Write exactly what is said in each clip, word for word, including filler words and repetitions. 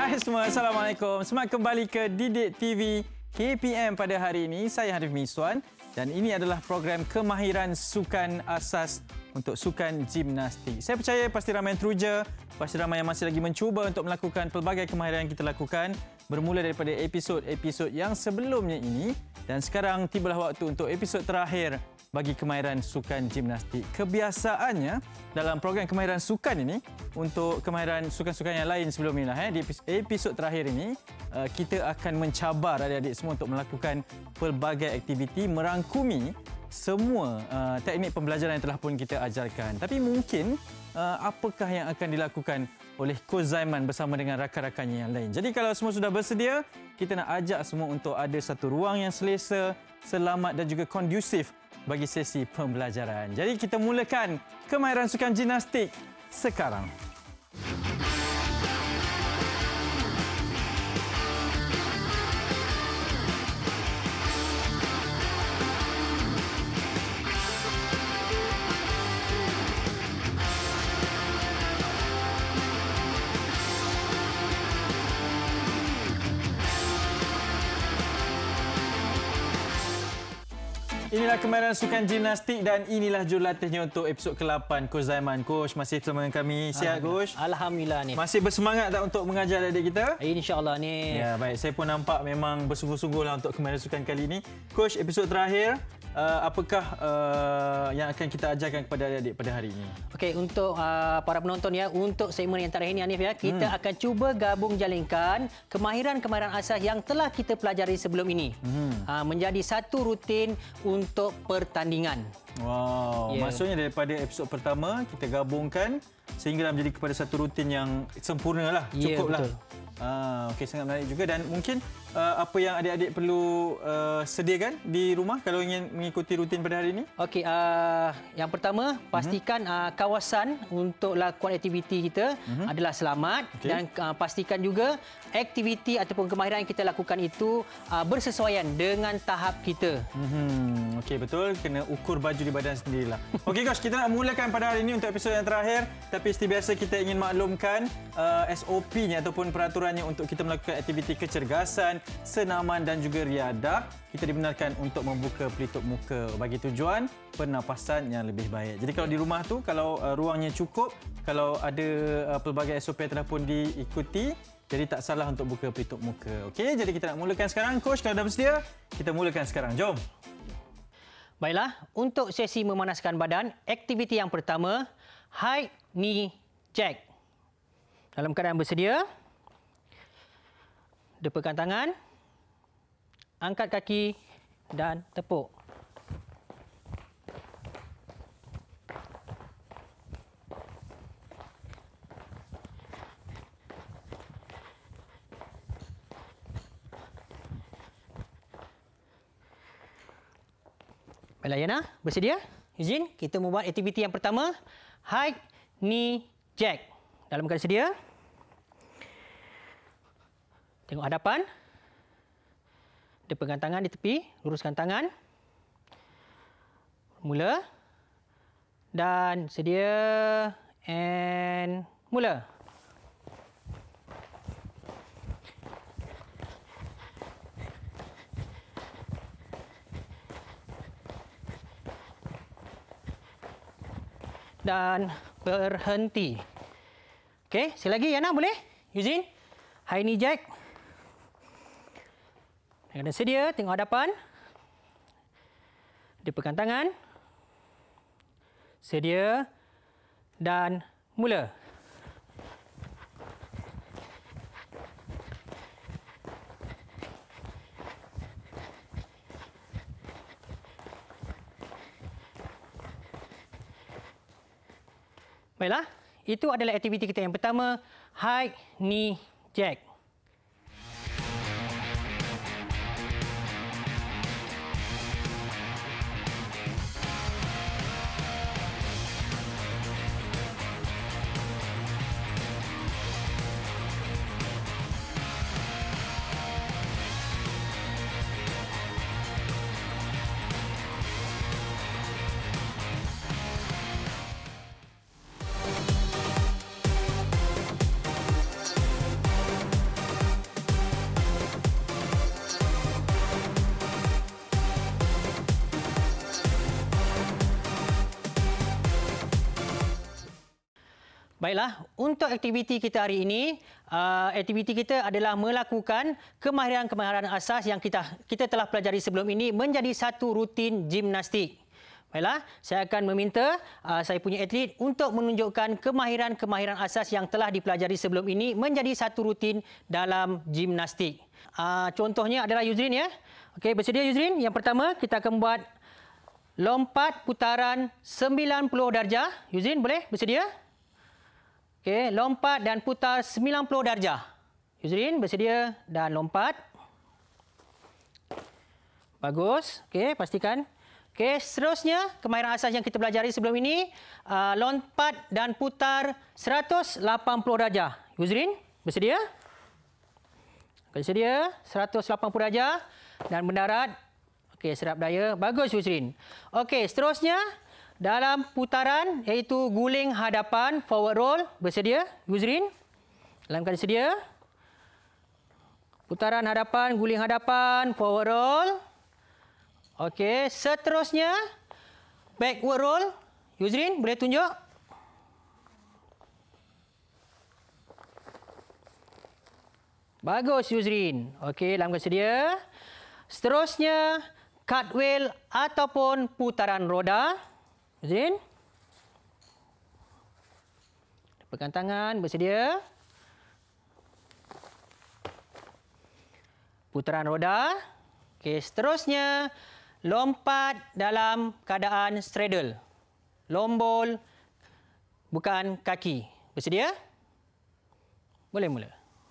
Hai semua, Assalamualaikum. Selamat kembali ke Didik T V K P M pada hari ini. Saya Harif Miswan dan ini adalah program kemahiran sukan asas untuk sukan gimnastik. Saya percaya pasti ramai yang teruja, pasti ramai yang masih lagi mencuba untuk melakukan pelbagai kemahiran yang kita lakukan bermula daripada episod-episod yang sebelumnya ini dan sekarang tibalah waktu untuk episod terakhir bagi kemahiran sukan gimnastik. Kebiasaannya dalam program kemahiran sukan ini untuk kemahiran sukan-sukan yang lain sebelum ini lah, eh, di episod terakhir ini kita akan mencabar adik-adik semua untuk melakukan pelbagai aktiviti merangkumi semua uh, teknik pembelajaran yang telah pun kita ajarkan. Tapi mungkin uh, apakah yang akan dilakukan oleh Coach Zaiman bersama dengan rakan-rakannya yang lain. Jadi kalau semua sudah bersedia, kita nak ajak semua untuk ada satu ruang yang selesa, selamat dan juga kondusif bagi sesi pembelajaran. Jadi kita mulakan kemahiran sukan gimnastik sekarang. Inilah kemahiran sukan gimnastik dan inilah jurulatihnya untuk episod ke lapan. Coach Zaiman. Coach, masih bersama dengan kami. Sihat, Coach? Alhamdulillah ni. Masih bersemangat tak untuk mengajar adik kita? InsyaAllah ni. Ya, baik. Saya pun nampak memang bersungguh-sungguh lah untuk kemahiran sukan kali ini. Coach, episod terakhir, uh, apakah uh, yang akan kita ajarkan kepada adik-adik pada hari ini? Okey, untuk uh, para penonton ya, untuk segmen yang terakhir ini Hanif ya, kita hmm. akan cuba gabung jalinkan kemahiran-kemahiran asas yang telah kita pelajari sebelum ini. Hmm. Uh, menjadi satu rutin untuk pertandingan. Wow, yeah. Maksudnya daripada episod pertama kita gabungkan sehinggalah menjadi kepada satu rutin yang sempurna lah, cukuplah. Yeah, ah, okey, sangat menarik juga dan mungkin uh, apa yang adik-adik perlu uh, sediakan di rumah kalau ingin mengikuti rutin pada hari ini? Okey, uh, yang pertama pastikan uh, kawasan untuk lakukan aktiviti kita uh-huh. adalah selamat okay. dan uh, pastikan juga aktiviti ataupun kemahiran yang kita lakukan itu uh, bersesuaian dengan tahap kita. Hmm, okey, betul, kena ukur baju di badan sendirilah. Okey Coach, kita nak mulakan pada hari ini untuk episod yang terakhir, tapi seperti biasa kita ingin maklumkan uh, S O P-nya ataupun peraturannya untuk kita melakukan aktiviti kecergasan, senaman dan juga riadah. Kita dibenarkan untuk membuka pelitup muka bagi tujuan pernafasan yang lebih baik. Jadi kalau di rumah tu, kalau uh, ruangnya cukup, kalau ada uh, pelbagai S O P yang telah pun diikuti, jadi tak salah untuk buka pelitup muka. Okey, jadi kita nak mulakan sekarang. Coach, kalau dah bersedia, kita mulakan sekarang. Jom. Baiklah, untuk sesi memanaskan badan, aktiviti yang pertama, high knee jack. Dalam keadaan bersedia, depakan tangan, angkat kaki dan tepuk. Baiklah Yana, bersedia? Izin, kita membuat aktiviti yang pertama, high knee jack. Dalam keadaan sedia, tengok hadapan, depankan tangan di tepi, luruskan tangan. Mula. Dan sedia. And mula. Dan berhenti. Okey, sekali lagi Yana, boleh? Izin. High knee jack. Dan sedia, tengok hadapan. Depakan tangan. Sedia. Dan mula. Baiklah, itu adalah aktiviti kita yang pertama, high knee jack. Baiklah, untuk aktiviti kita hari ini, uh, aktiviti kita adalah melakukan kemahiran-kemahiran asas yang kita kita telah pelajari sebelum ini menjadi satu rutin gimnastik. Baiklah, saya akan meminta uh, saya punya atlet untuk menunjukkan kemahiran-kemahiran asas yang telah dipelajari sebelum ini menjadi satu rutin dalam gimnastik. Uh, contohnya adalah Yuzrin ya. Okey, bersedia Yuzrin? Yang pertama, kita akan buat lompat putaran sembilan puluh darjah. Yuzrin, boleh? Bersedia? Okey, lompat dan putar sembilan puluh darjah. Yuzrin, bersedia dan lompat. Bagus. Okey, pastikan. Okey, seterusnya kemahiran asas yang kita pelajari sebelum ini, uh, lompat dan putar seratus lapan puluh darjah. Yuzrin, bersedia? Bersedia, seratus lapan puluh darjah dan mendarat. Okey, serap daya. Bagus Yuzrin. Okey, seterusnya dalam putaran iaitu guling hadapan forward roll. Bersedia Yuzrin? Dalam keadaan sedia. Putaran hadapan, guling hadapan, forward roll. Okey, seterusnya backward roll. Yuzrin, boleh tunjuk? Bagus Yuzrin. Okey, dalam keadaan sedia. Seterusnya cartwheel ataupun putaran roda. Yuzrin. Pegang tangan, bersedia. Putaran roda. Okey, seterusnya lompat dalam keadaan straddle. Lombol bukan kaki. Bersedia? Boleh mula.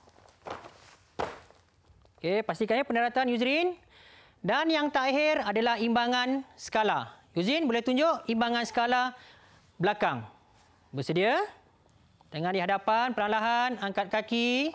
Okey, pastikan ya pendaratan Yuzrin. Dan yang terakhir adalah imbangan skala. Yuzrin, boleh tunjuk imbangan skala belakang. Bersedia? Tangan di hadapan, perlahan angkat kaki.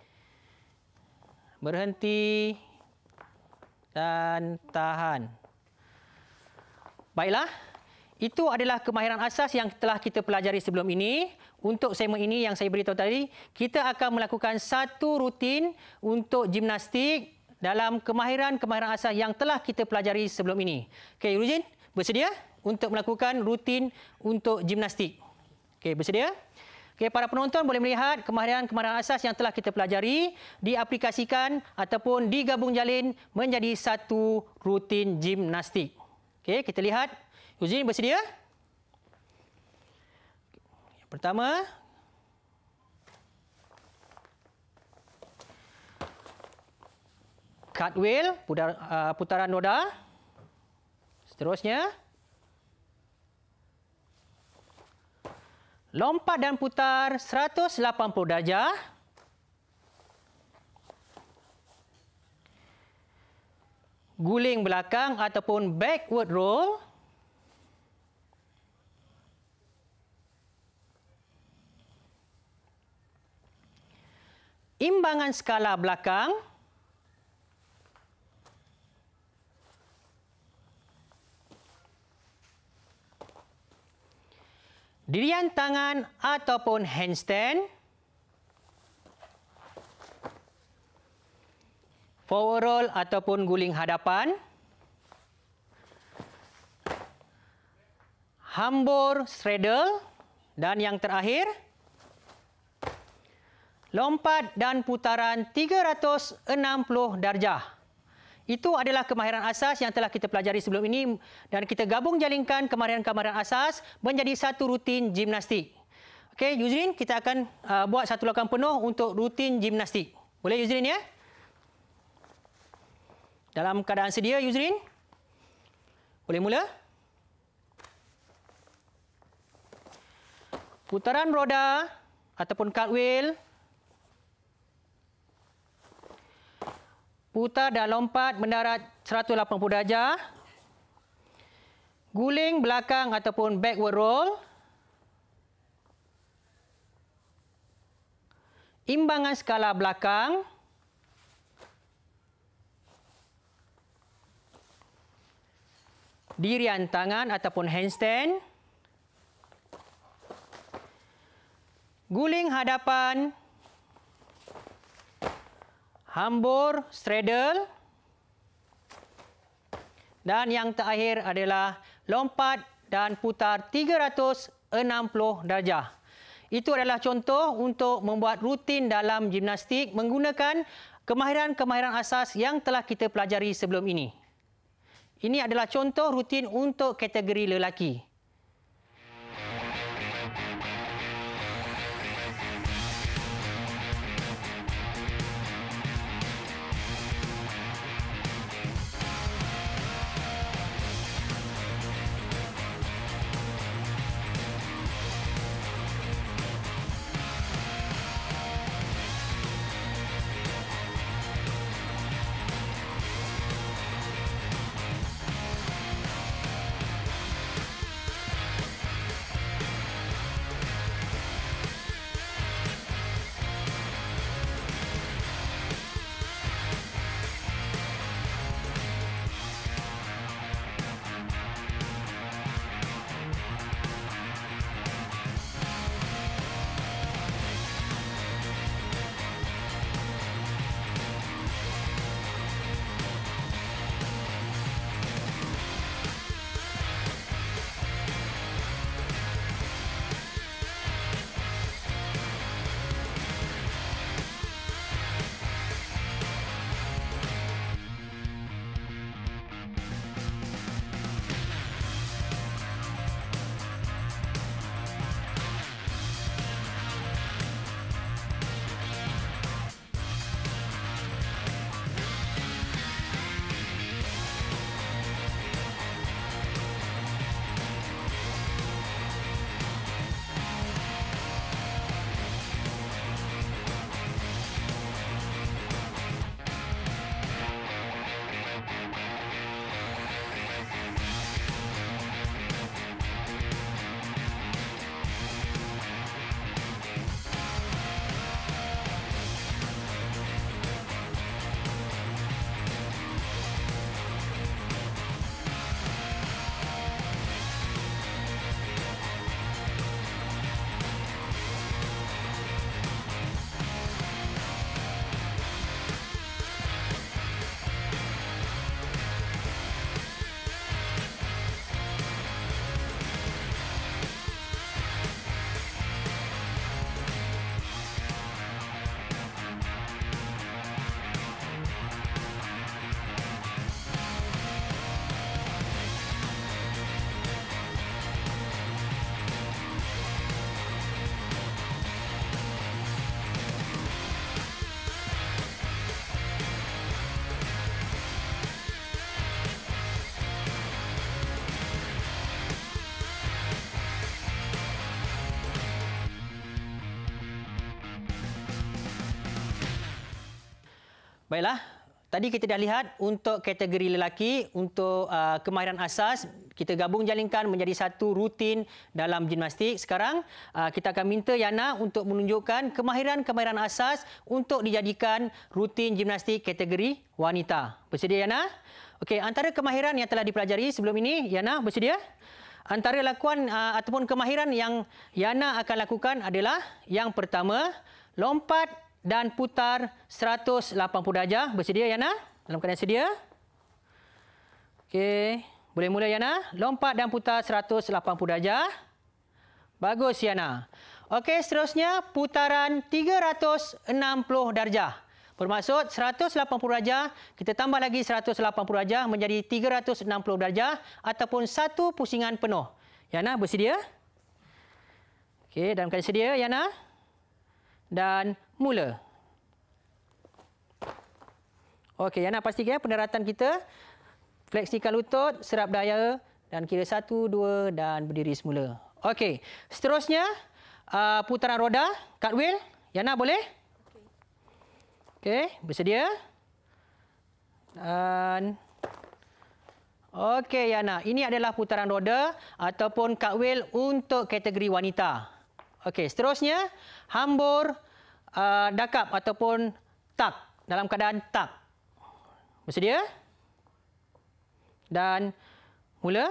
Berhenti. Dan tahan. Baiklah, itu adalah kemahiran asas yang telah kita pelajari sebelum ini. Untuk segmen ini yang saya beritahu tadi, kita akan melakukan satu rutin untuk gimnastik dalam kemahiran-kemahiran asas yang telah kita pelajari sebelum ini. Okey, Yuzrin, bersedia untuk melakukan rutin untuk gimnastik? Okey, bersedia? Okey, para penonton boleh melihat kemahiran-kemahiran asas yang telah kita pelajari diaplikasikan ataupun digabung jalin menjadi satu rutin gimnastik. Okey, kita lihat. Yuzrin, bersedia? Yang pertama, cartwheel, putaran roda. Seterusnya, lompat dan putar seratus lapan puluh darjah. Guling belakang ataupun backward roll. Imbangan skala belakang. Dirian tangan ataupun handstand. Forward roll ataupun guling hadapan. Hambur straddle. Dan yang terakhir, lompat dan putaran tiga ratus enam puluh darjah. Itu adalah kemahiran asas yang telah kita pelajari sebelum ini dan kita gabung jalinkan kemahiran-kemahiran asas menjadi satu rutin gimnastik. Okey, Yuzrin, kita akan uh, buat satu lakukan penuh untuk rutin gimnastik. Boleh Yuzrin ya? Dalam keadaan sedia Yuzrin? Boleh mula? Putaran roda ataupun cartwheel. Putar dan lompat mendarat seratus lapan puluh darjah. Guling belakang ataupun backward roll. Imbangan skala belakang. Dirian tangan ataupun handstand. Guling hadapan. Hambur straddle. Dan yang terakhir adalah lompat dan putar tiga ratus enam puluh darjah. Itu adalah contoh untuk membuat rutin dalam gimnastik menggunakan kemahiran-kemahiran asas yang telah kita pelajari sebelum ini. Ini adalah contoh rutin untuk kategori lelaki. Baiklah, tadi kita dah lihat untuk kategori lelaki, untuk uh, kemahiran asas, kita gabung jalinkan menjadi satu rutin dalam gimnastik. Sekarang uh, kita akan minta Yana untuk menunjukkan kemahiran-kemahiran asas untuk dijadikan rutin gimnastik kategori wanita. Bersedia Yana? Okey, antara kemahiran yang telah dipelajari sebelum ini, Yana bersedia? Antara lakuan uh, ataupun kemahiran yang Yana akan lakukan adalah yang pertama, lompat dan putar seratus lapan puluh darjah. Bersedia Yana? Dalam keadaan sedia? Okey, boleh mula Yana. Lompat dan putar seratus lapan puluh darjah. Bagus Yana. Okey, seterusnya putaran tiga ratus enam puluh darjah. Bermaksud seratus lapan puluh darjah, kita tambah lagi seratus lapan puluh darjah menjadi tiga ratus enam puluh darjah ataupun satu pusingan penuh. Yana bersedia? Okey, dalam keadaan sedia Yana. Dan mula. Okey, Yana pastikan pendaratan kita. Fleksikan lutut, serap daya dan kira satu, dua dan berdiri semula. Okey, seterusnya uh, putaran roda, cartwheel. Yana boleh? Okey, bersedia? Dan okey Yana, ini adalah putaran roda ataupun cartwheel untuk kategori wanita. Okey, seterusnya hambur uh, dakap ataupun tak dalam keadaan tak. Bersedia? Dan mula.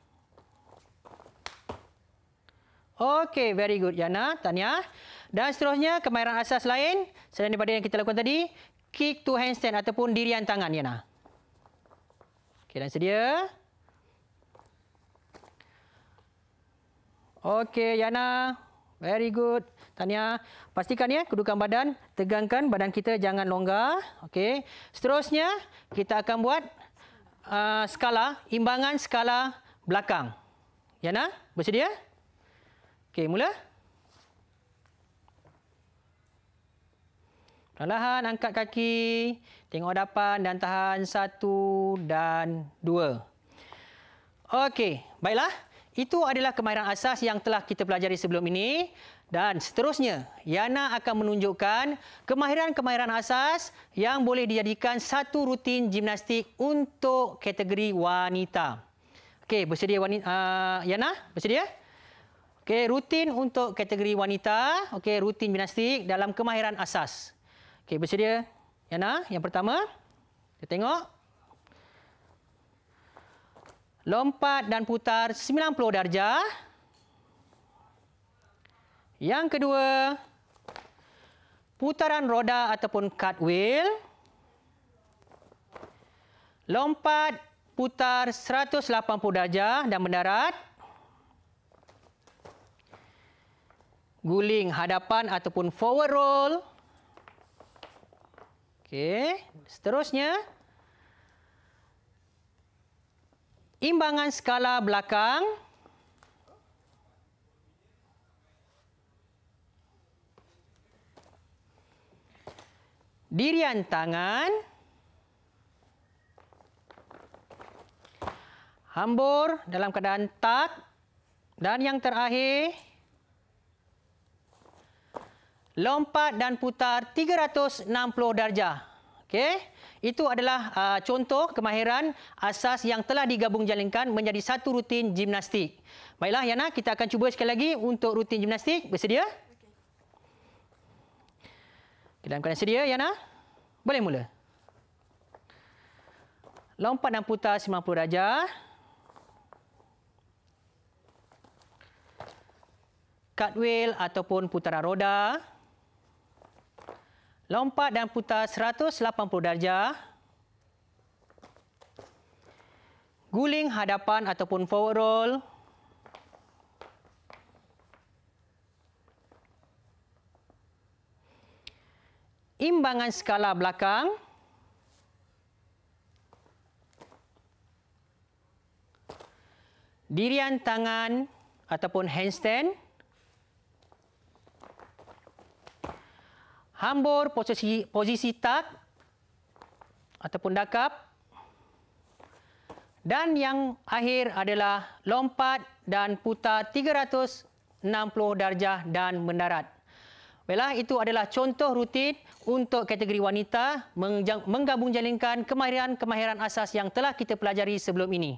Okey, very good Yana, tahniah. Dan seterusnya kemahiran asas lain selain daripada yang kita lakukan tadi, kick to handstand ataupun dirian tangan Yana. Okey, dan sedia. Okey Yana, Very good. Tania, pastikan ya kedudukan badan, tegangkan badan kita jangan longgar. Okey. Seterusnya kita akan buat uh, skala, imbangan skala belakang. Yana, bersedia? Okey, mula. Perlahan angkat kaki, tengok hadapan dan tahan satu dan dua. Okey, baiklah. Itu adalah kemahiran asas yang telah kita pelajari sebelum ini. Dan seterusnya, Yana akan menunjukkan kemahiran-kemahiran asas yang boleh dijadikan satu rutin gimnastik untuk kategori wanita. Okey, bersedia wanita, uh, Yana? Bersedia? Okey, rutin untuk kategori wanita. Okey, rutin gimnastik dalam kemahiran asas. Okey, bersedia? Yana, yang pertama. Kita tengok. Lompat dan putar sembilan puluh darjah. Yang kedua, putaran roda ataupun cartwheel. Lompat, putar seratus lapan puluh darjah dan mendarat. Guling hadapan ataupun forward roll. Okey, seterusnya. Imbangan skala belakang. Dirian tangan. Hambur dalam keadaan tak. Dan yang terakhir, lompat dan putar tiga ratus enam puluh darjah. Okey. Itu adalah uh, contoh kemahiran asas yang telah digabung jalinkan menjadi satu rutin gimnastik. Baiklah, Yana, kita akan cuba sekali lagi untuk rutin gimnastik. Bersedia? Okay. Dalam keadaan sedia, Yana? Boleh mula. Lompat dan putar sembilan puluh darjah. Cartwheel ataupun putaran roda. Lompat dan putar seratus lapan puluh darjah. Guling hadapan ataupun forward roll. Imbangan skala belakang. Dirian tangan ataupun handstand. Hambur posisi, posisi tak ataupun dakap. Dan yang akhir adalah lompat dan putar tiga ratus enam puluh darjah dan mendarat. Baiklah, itu adalah contoh rutin untuk kategori wanita menggabung jalinkan kemahiran-kemahiran asas yang telah kita pelajari sebelum ini.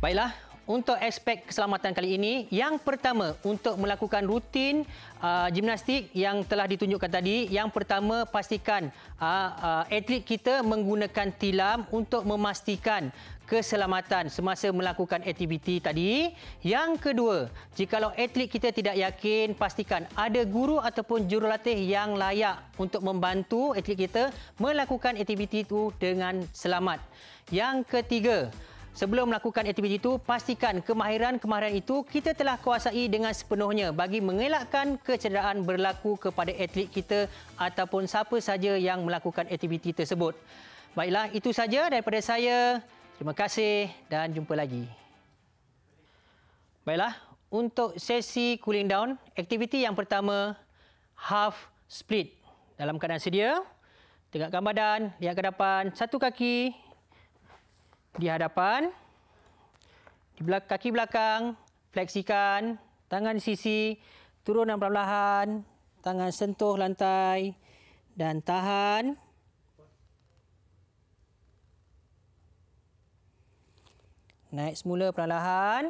Baiklah, untuk aspek keselamatan kali ini, yang pertama untuk melakukan rutin uh, gimnastik yang telah ditunjukkan tadi, yang pertama pastikan uh, uh, atlet kita menggunakan tilam untuk memastikan keselamatan semasa melakukan aktiviti tadi. Yang kedua, jikalau atlet kita tidak yakin, pastikan ada guru ataupun jurulatih yang layak untuk membantu atlet kita melakukan aktiviti itu dengan selamat. Yang ketiga, sebelum melakukan aktiviti itu, pastikan kemahiran-kemahiran itu kita telah kuasai dengan sepenuhnya bagi mengelakkan kecederaan berlaku kepada atlet kita ataupun siapa saja yang melakukan aktiviti tersebut. Baiklah, itu saja daripada saya. Terima kasih dan jumpa lagi. Baiklah, untuk sesi cooling down, aktiviti yang pertama, half split. Dalam keadaan sedia, tegakkan badan, lihat ke depan, satu kaki di hadapan, di belakang, kaki belakang, fleksikan, tangan di sisi, turun dan perlahan, tangan sentuh lantai dan tahan. Naik semula perlahan.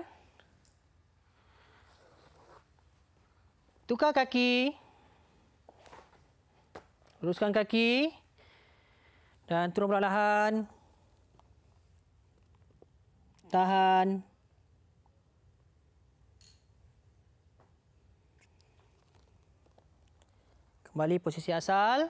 Tukar kaki. Luruskan kaki. Dan turun perlahan. Tahan. Kembali posisi asal.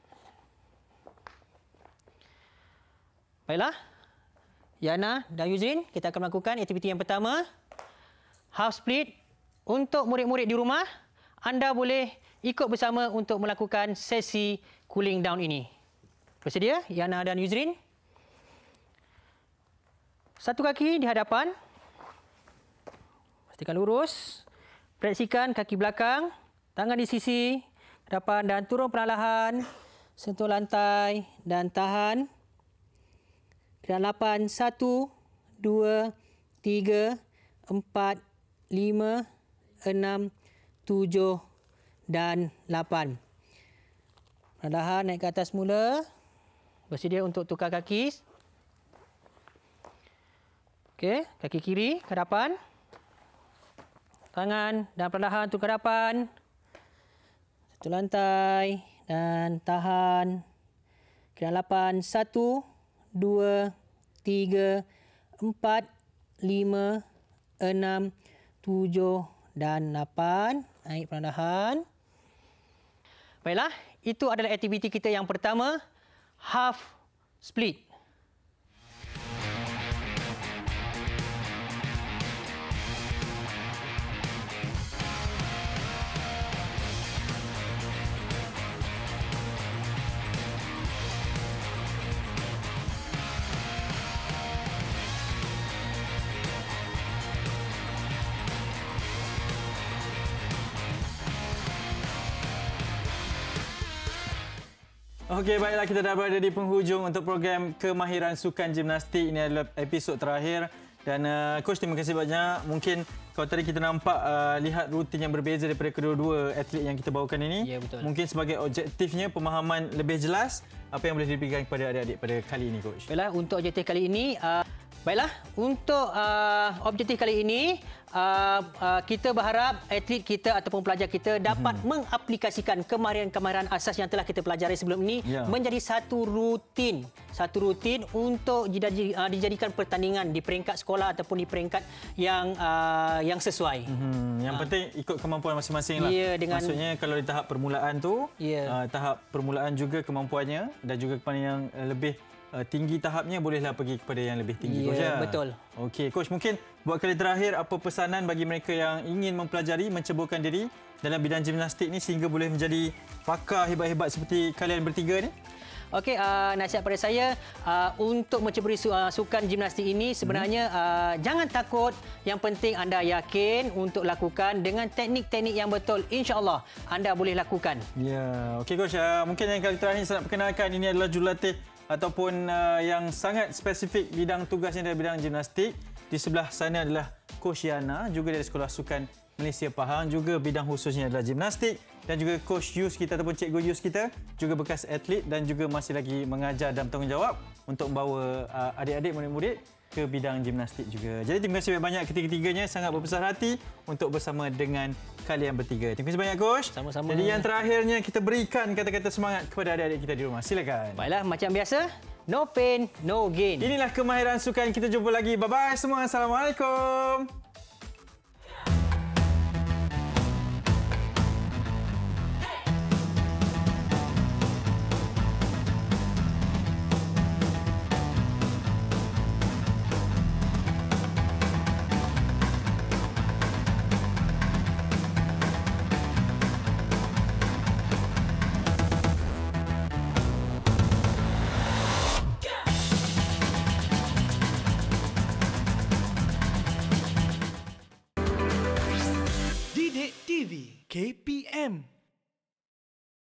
Baiklah. Yana dan Yuzrin, kita akan melakukan aktiviti yang pertama, half split. Untuk murid-murid di rumah, anda boleh ikut bersama untuk melakukan sesi cooling down ini. Bersedia, Yana dan Yuzrin? Satu kaki di hadapan. Pastikan lurus. Fleksikan kaki belakang, tangan di sisi, depan dan turun perlahan. Sentuh lantai dan tahan. Gerakan lapan, satu, dua, tiga, empat, lima, enam, tujuh dan lapan. Perlahan naik ke atas mula. Bersedia untuk tukar kaki. Okey, kaki kiri ke hadapan. Tangan dan perlahan tukar ke hadapan. Satu lantai dan tahan. Gerakan lapan, satu, dua, tiga, empat, lima, enam, tujuh dan lapan. Naik perlahan. Baiklah, itu adalah aktiviti kita yang pertama, half split. Okey, baiklah, kita dah berada di penghujung untuk program Kemahiran Sukan Gimnastik. Ini adalah episod terakhir. Dan uh, Coach, terima kasih banyak. Mungkin kalau tadi kita nampak uh, lihat rutin yang berbeza daripada kedua-dua atlet yang kita bawakan ini. Ya, betul. Mungkin sebagai objektifnya pemahaman lebih jelas, apa yang boleh diberikan kepada adik-adik pada kali ini, Coach? Baiklah, untuk objektif kali ini, uh, baiklah, untuk uh, objektif kali ini, uh, uh, kita berharap atlet kita ataupun pelajar kita dapat hmm. mengaplikasikan kemahiran-kemahiran asas yang telah kita pelajari sebelum ini ya. menjadi satu rutin, satu rutin untuk dijadikan pertandingan di peringkat sekolah ataupun di peringkat yang uh, yang sesuai. Hmm. Yang uh. penting ikut kemampuan masing-masing lah. Ya, dengan... Maksudnya kalau di tahap permulaan tu, ya. uh, tahap permulaan juga kemampuannya dan juga kepada yang uh, lebih Uh, tinggi tahapnya, bolehlah pergi kepada yang lebih tinggi. Ya, Coach, ya? Betul. Okey, Coach, mungkin buat kali terakhir, apa pesanan bagi mereka yang ingin mempelajari, menceburkan diri dalam bidang gimnastik ini sehingga boleh menjadi pakar hebat-hebat seperti kalian bertiga ni? Okey, uh, nasihat pada saya uh, untuk menceburi su uh, sukan gimnastik ini sebenarnya hmm. uh, jangan takut. Yang penting anda yakin untuk lakukan dengan teknik-teknik yang betul. InsyaAllah anda boleh lakukan. Ya, okey Coach. Uh, mungkin yang kali terakhir saya nak perkenalkan, ini adalah jurulatih ataupun uh, yang sangat spesifik bidang tugasnya dari bidang gimnastik. Di sebelah sana adalah Coach Yana, juga dari Sekolah Sukan Malaysia Pahang, juga bidang khususnya adalah gimnastik. Dan juga Coach Yus kita ataupun Cikgu Yus kita, juga bekas atlet dan juga masih lagi mengajar dan bertanggungjawab untuk membawa uh, adik-adik, murid-murid ke bidang gimnastik juga. Jadi terima kasih banyak ketiga-tiganya, sangat berbesar hati untuk bersama dengan kalian bertiga. Terima kasih banyak Coach. Sama-sama. Jadi yang terakhirnya kita berikan kata-kata semangat kepada adik-adik kita di rumah. Silakan. Baiklah, macam biasa, no pain, no gain. Inilah Kemahiran Sukan. Kita jumpa lagi. Bye-bye semua. Assalamualaikum. Didik T V K P M